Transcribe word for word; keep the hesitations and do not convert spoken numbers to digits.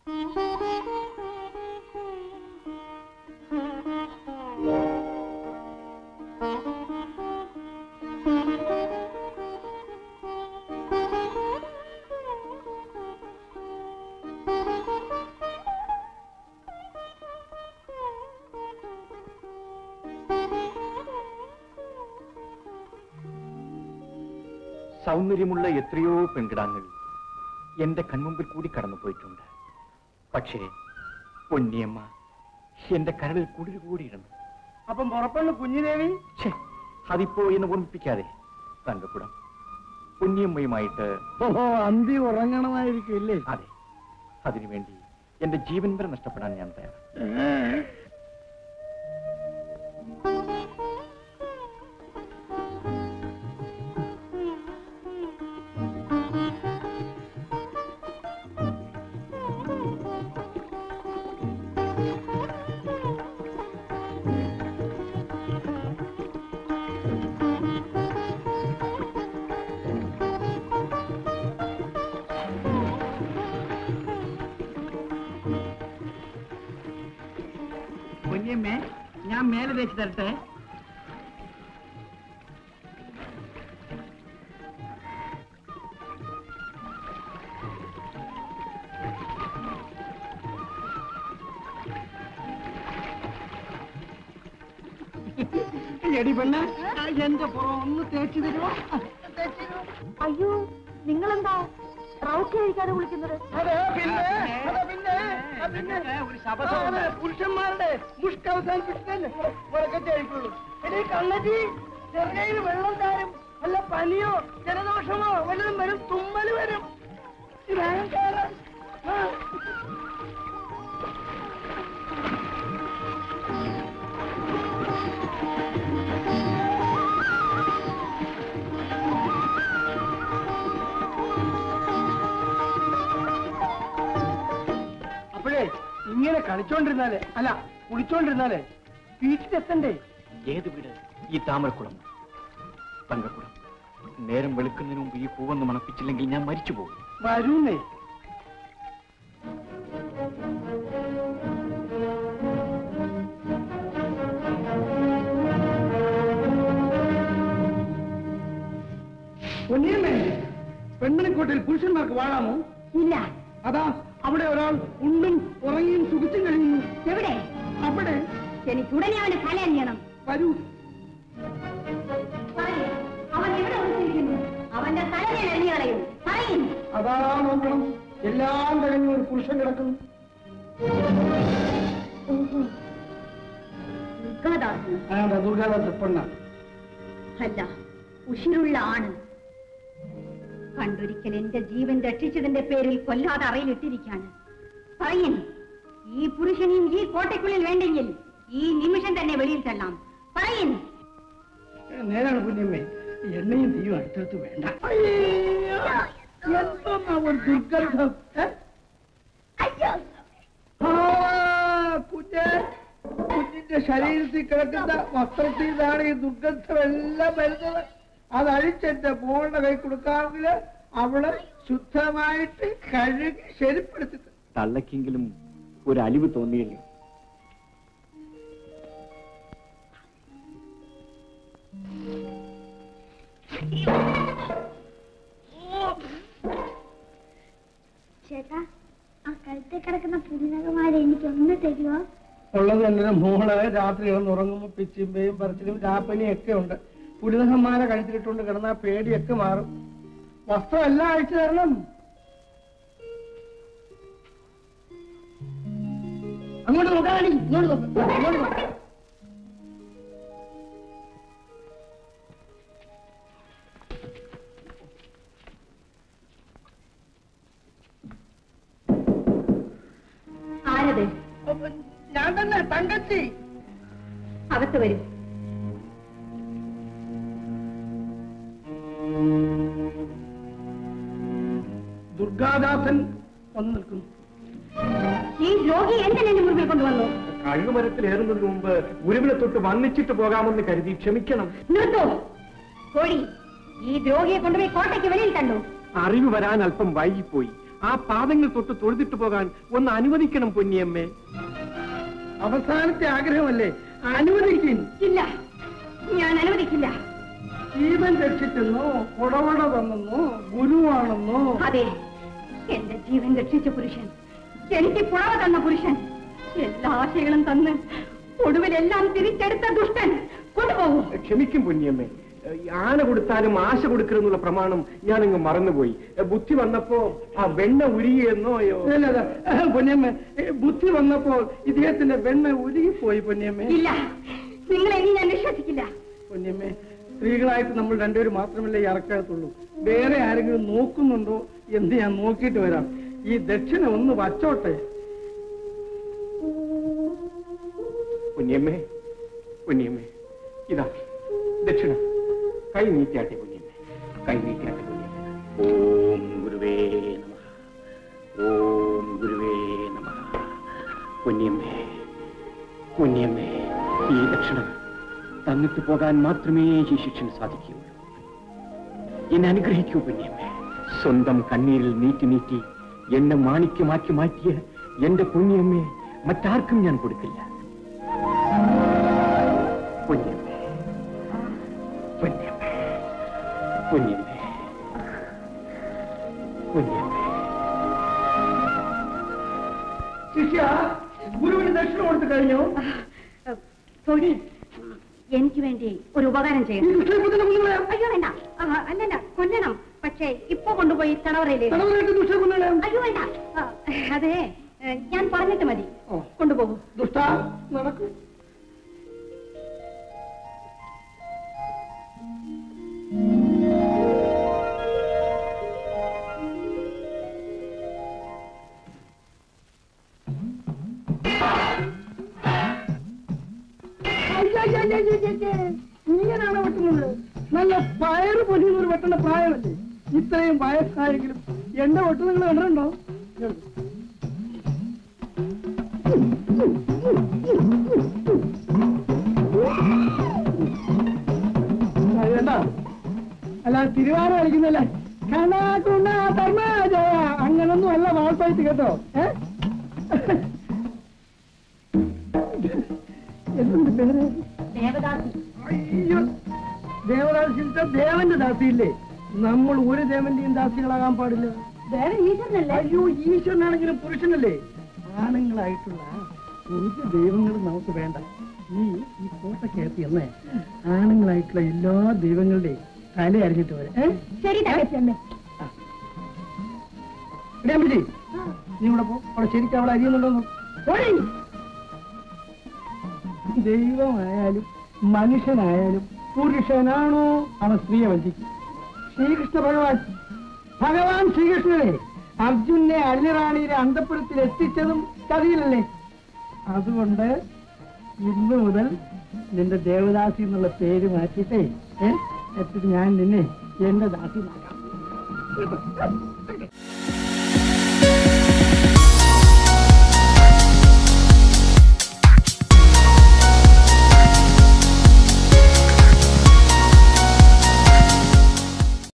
സൗന്ദര്യമുള്ള എത്രയോ പെൺകിടാങ്ങൾ എന്റെ കൺമുമ്പിൽ കൂടി കടന്നുപോയിട്ടുണ്ട്. പക്ഷേ പൊന്നിയമ്മ എന്റെ കരളിൽ കുളിര് കൂടിയിരുന്നു. അപ്പം പുറപ്പെടുന്ന കുഞ്ഞിദേവി അതിപ്പോ എന്ന് ഓർമ്മിപ്പിക്കാതെ തങ്കക്കുടം പൊന്നിയമ്മയുമായിട്ട് അന്തി ഉറങ്ങണമായിരിക്കില്ലേ? അതെ, അതിനുവേണ്ടി എന്റെ ജീവൻ വരെ നഷ്ടപ്പെടാൻ ഞാൻ തയ്യാറാണ്. ഞാൻ മേലെ തേച്ച് തരട്ടെ? എടി പെണ്ണ, എന്റെ പുറം ഒന്ന് തേച്ചു തരുമോ? അയ്യോ, നിങ്ങളെന്താ റൗക്ക് കഴിക്കാതെ വിളിക്കുന്നത്? പുരുഷന്മാരുടെ മുഷ്ക് അവസാനിപ്പിച്ചിട്ടല്ലേ കഴിക്കുള്ളൂ. എടീ കള്ളജി, ചെറുകയിൽ വെള്ളം താരും അല്ല പനിയോ ജലദോഷമോ വല്ലതും വരും, തുമ്മല് വരും. അപ്പോഴേ ഇങ്ങനെ കളിച്ചോണ്ടിരുന്നാലേ അല്ല കുളിച്ചോണ്ടിരുന്നാലേ വീട്ടിലെത്തണ്ടേ? ഏത് വീട്? ഈ താമരക്കുളം, തങ്കക്കുളം. നേരം വെളുക്കുന്നതിന് മുമ്പ് ഈ പൂവൊന്ന് മണപ്പിച്ചില്ലെങ്കിൽ ഞാൻ മരിച്ചു പോകും. വരൂന്നേ. പെണ്ണിനെക്കോട്ടിൽ പുരുഷന്മാർക്ക് വാഴാമോ? ഇല്ല. അതാ അവിടെ ഒരാൾ ഉണ്ണും ഉറങ്ങിയും സുഖിച്ചും കഴിയുന്നു. എവിടെ? അവിടെ. എനിക്ക് ഉടനെ അവനെ തലയണിയണം. വരൂ. അവൻ എവിടെ ഒളിച്ചിരിക്കുന്നു? അവന്റെ തലയെ എറിഞ്ഞുകളയും. അതാ നോക്കണം, എല്ലാം കഴിഞ്ഞ ഒരു പുരുഷൻ കിടക്കുന്നു. ദുർഗാദാസ് പെണ്ണ അല്ല, ഉഷിരുള്ള ആണ്. പണ്ടൊരിക്കൽ എന്റെ ജീവൻ രക്ഷിച്ചതിന്റെ പേരിൽ കൊല്ലാതെ അറയിലിട്ടിരിക്കാണ്. പറയൻ, ഈ പുരുഷനെയും ഈ കോട്ടയ്ക്കുള്ളിൽ വേണ്ടെങ്കിൽ ഈ നിമിഷം തന്നെ വെളിയിൽ തള്ളാം. പറയൻ. നേരാണ് കുഞ്ഞമ്മേ, എണ്ണയും തീയും അടുത്തടുത്ത് വേണ്ട. എന്തോന്നാ ഒരു ദുർഗന്ധം? കുഞ്ഞ് കുഞ്ഞിന്റെ ശരീരത്തിൽ കിടക്കുന്ന വസ്ത്രത്തിൽ നിന്നാണ് ഈ ദുർഗന്ധമെല്ലാം വരുന്നത്. അതഴിച്ചെന്റെ മോളുടെ കൈ കൊടുക്കാമെങ്കിൽ അവള് ശുദ്ധമായിട്ട് കഴുകി ശരിപ്പെടുത്തി. തള്ളക്കെങ്കിലും ഒരു അലിവ് തോന്നിയല്ലോ. ചേട്ടാ, ആ കഴുത്തിൽ കിടക്കുന്ന പുതിനകമാരെ എനിക്കൊന്ന് തരുമോ? ഉള്ളത് തന്നെ മോള് രാത്രി കിടന്നുറങ്ങുമ്പോ പിച്ചിമ്പയും പറച്ചിലും രാപ്പനിയും ഒക്കെ ഉണ്ട്. പുലിനഹന്മാരെ കഴിച്ചിട്ടുണ്ട് കിടന്നാ പേടിയൊക്കെ മാറും. വസ്ത്രം എല്ലാം അഴിച്ചു തരണം. അങ്ങോട്ട് നോക്കാണി, ഇങ്ങോട്ട് നോക്കാം, ഇങ്ങോട്ട് നോക്കാം. ആരത്? ഞാൻ തന്നെ, തങ്കച്ചി. അകത്ത് വരും. ദുർഗാദാസൻ വന്നു നിൽക്കുന്നു. ഈ രോഗി എന്തിനെ മുമ്പിൽ കൊണ്ടുവന്നു? കഴുകുമരത്തിൽ ഏറുന്നതിന് മുമ്പ് ഉരുവിനെ തൊട്ട് വന്നിച്ചിട്ട് പോകാമെന്ന് കരുതി ക്ഷമിക്കണം. നിർത്തോ കോഴി, ഈ ദ്രോഹിയെ കൊണ്ടുപോയി കോട്ടയ്ക്ക് വെളിയിൽ കണ്ടു. അറിവ് വരാൻ അല്പം വൈകിപ്പോയി. ആ പാദങ്ങൾ തൊട്ട് തൊഴുതിട്ട് പോകാൻ ഒന്ന് അനുവദിക്കണം പൊന്നിയമ്മേ. അവസാനത്തെ ആഗ്രഹമല്ലേ, അനുവദിക്കും. ഇല്ല, ഞാൻ അനുവദിക്കില്ല. ജീവൻ രക്ഷിച്ചെന്നോ കൊടവട തന്നെന്നോ ഗുരുവാണെന്നോ? അതെ, എന്റെ ജീവൻ രക്ഷിച്ച പുരുഷൻ, എനിക്ക് പുറവ തന്ന പുരുഷൻ, എല്ലാ ആശകളും തന്ന് ഒടുവിലെല്ലാം തിരിച്ചെടുത്ത ദുഷ്ടൻ കൊണ്ടുപോകും. ക്ഷമിക്കും പൊന്നിയമ്മേ, ആന കൊടുത്താലും ആശ കൊടുക്കരുന്നുള്ള പ്രമാണം ഞാനങ്ങ് മറന്നുപോയി. ബുദ്ധി വന്നപ്പോ ആ വെണ്ണ ഉരുകിയെന്നോ? പൊന്നിയമ്മ, ബുദ്ധി വന്നപ്പോ ഇദ്ദേഹത്തിന്റെ വെണ്ണ ഉരുകിപ്പോയി പൊന്നിയമ്മേ. ഇല്ല, നിങ്ങളെ ഇനി ഞാൻ വിശ്വസിക്കില്ല. പൊന്നിയമ്മേ, സ്ത്രീകളായിട്ട് നമ്മൾ രണ്ടുപേരും മാത്രമല്ലേ ഈ അറക്കകത്തുള്ളൂ. വേറെ ആരെങ്കിലും നോക്കുന്നുണ്ടോ എന്ന് ഞാൻ നോക്കിയിട്ട് വരാം. ഈ ദക്ഷിണ ഒന്ന് വച്ചോട്ടെ. പൊന്നിയമ്മേ, പൊന്നിയമ്മേ, ഇതാ ദക്ഷിണ. കൈ നീട്ടിയാട്ടെ പൊന്നിയമ്മേ, കൈ നീട്ടിയാട്ടെ പൊന്നിയമ്മേ. ഓം ഗുരുവേ നമഃ, ഓം ഗുരുവേ നമഃ. പൊന്നിയമ്മേ, പൊന്നിയമ്മേ, ഈ ദക്ഷിണ തന്നിട്ട് പോകാൻ മാത്രമേ ഈ ശിക്ഷന് സാധിക്കുകയുള്ളൂ. എന്നെ അനുഗ്രഹിക്കൂ പൊന്നിയമ്മേ. സ്വന്തം കണ്ണീരിൽ നീട്ടി നീട്ടി എന്നെ മാണിക്യമാക്കി മാറ്റിയ എന്റെ പൊന്നിയമ്മേ മറ്റാർക്കും ഞാൻ കൊടുക്കില്ല. പൊന്നിയമ്മേ, പൊന്നിയമ്മേ, പൊന്നിയമ്മേ, പൊന്നിയമ്മേ. ശിഷ്യ, ഗുരുവിന് ദക്ഷിണ കൊടുത്തു കഴിഞ്ഞു. തൊഴിൽ എനിക്ക് വേണ്ടി ഒരു ഉപകാരം ചെയ്യണം. അയ്യോ വേണ്ട, അല്ലല്ല കൊല്ലണം. പക്ഷേ ഇപ്പൊ കൊണ്ടുപോയി തടവറയിലേക്ക്. അയ്യോ വേണ്ട, അതെ ഞാൻ പറഞ്ഞിട്ട് മതി. കൊണ്ടുപോകും. ദുഷ്ട നടക്കും. ഇങ്ങനെയാണോ വെട്ടുന്നത്? നല്ല പയറ് പൊലിയുന്നൊരു വെട്ടേണ്ട പ്രായമല്ലേ? ഇത്രയും വയസ്സായെങ്കിലും എന്റെ വെട്ട് നിങ്ങൾ കണ്ടിട്ടുണ്ടോ? വേണ്ട, അല്ല തിരുവാറ കളിക്കുന്നല്ലേ? അങ്ങനൊന്നും അല്ല വാൾപ്പായിട്ട് കേട്ടോ. ഏ എന്തുണ്ട് പേര്? ദേവദാസി. അയ്യോ, ദേവദാസി ദേവന്റെ ദാസിയില്ലേ? നമ്മൾ ഒരു ദേവന്റെയും ദാസികളാകാൻ പാടില്ല. ഈശ്വരനല്ലേ? അയ്യോ, ഈശ്വരനാണെങ്കിലും പുരുഷനല്ലേ? ആണുങ്ങളായിട്ടുള്ള ഒരു ദൈവങ്ങളും നമുക്ക് വേണ്ട. ഈ ഈ കോട്ടക്കകത്ത് എന്ന് ആണുങ്ങളായിട്ടുള്ള എല്ലാ ദൈവങ്ങളുടെയും തല അരിഞ്ഞിട്ട് വരാം. ശരി തകച്ചമ്മേ. നീ ഇവിടെ പോ, അവിടെ ശരിക്കും അവളെ അരിയുന്നുണ്ടോന്നു. ദൈവമായാലും മനുഷ്യനായാലും പുരുഷനാണോ അവൻ സ്ത്രീയെ വഞ്ചിക്കും. ശ്രീകൃഷ്ണ ഭഗവാൻ ഭഗവാൻ ശ്രീകൃഷ്ണനെ അർജുനെ അല്ലിറാണിയിലെ അന്തപുരത്തിൽ എത്തിച്ചതും കഥയിലല്ലേ? അതുകൊണ്ട് ഇന്ന് മുതൽ നിന്റെ ദേവദാസി എന്നുള്ള പേര് മാറ്റിയിട്ടേ എത്തിട്ട് ഞാൻ നിന്നെ എന്റെ ദാസി മാറ്റാം.